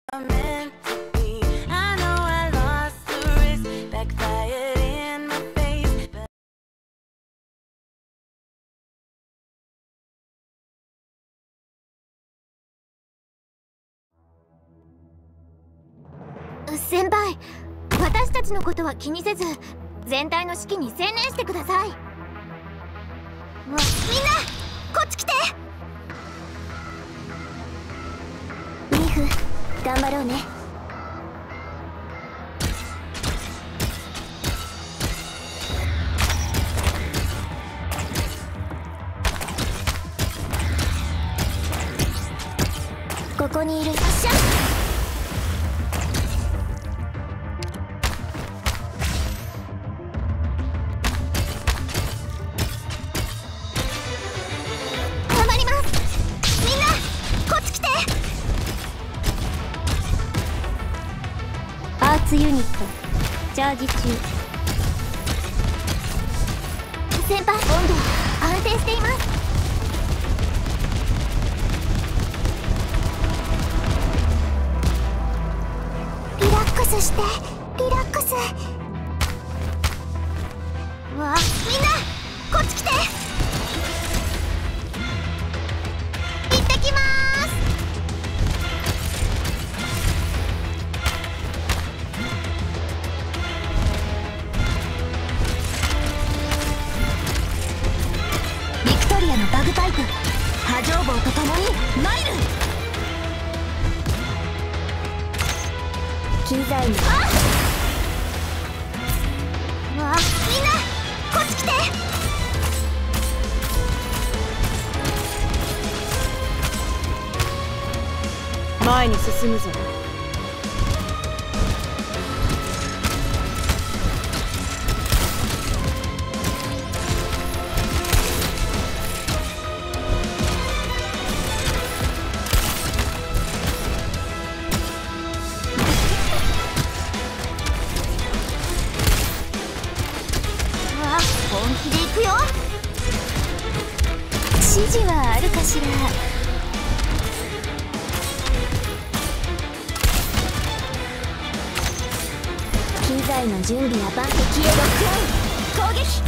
meant to be. I know I lost the race, backfired in my face, but 先輩、私たちのことは気にせず全体の指揮に専念してください。みんなこっち来て。ミフ、頑張ろうね。ここにいる。発射。ユニットチャージ中。先輩、温度安定しています。リラックスして、リラックス。わあ、みんなこっち来て。行ってきまーす。バグパイプ波状棒とともにマイル。機材にわあ、みんなこっち来て。 前に進むぞ。 本気で行くよ。指示はあるかしら。機材の準備は万敵へロックオン。攻撃。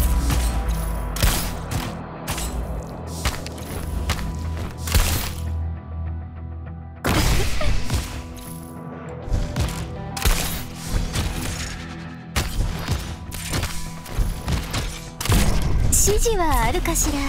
指示はあるかしら。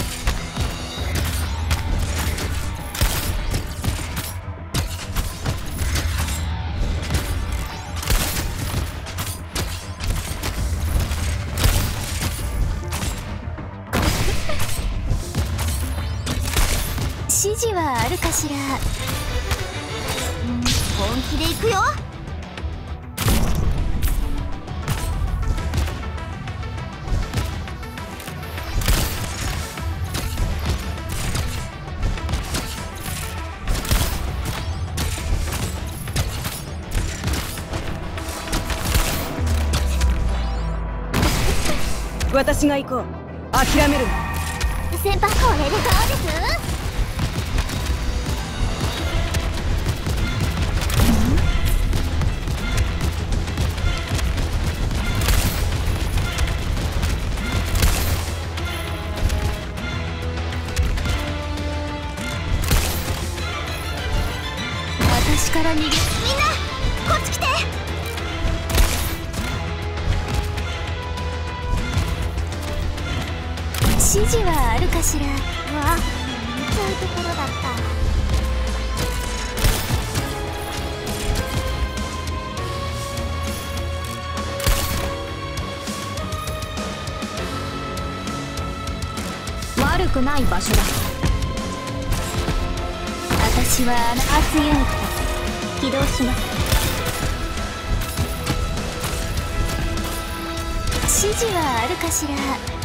指示はあるかしら。本気で行くよ。 私が行こう。諦めるな。 先輩、これでどうです？私から逃げ。みんなこっち来て。指示はあるかしら。わあ、そういうところだった。悪くない場所だ。私はアースユニット起動します。指示はあるかしら。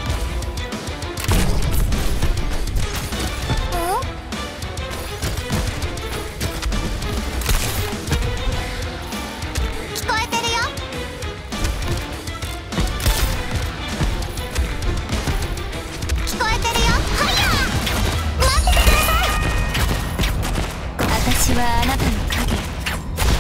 聞こえてるよ。聞こえてるよ。はや待っててください。私はあなたの影。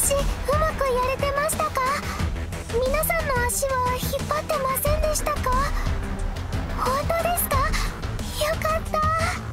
私うまくやれてましたか？皆さんの足は引っ張ってませんでしたか？本当ですか？よかった。